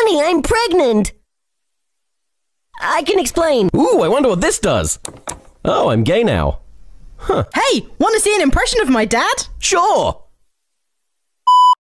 Honey, I'm pregnant. I can explain. Ooh, I wonder what this does. Oh, I'm gay now. Hey, want to see an impression of my dad? Sure.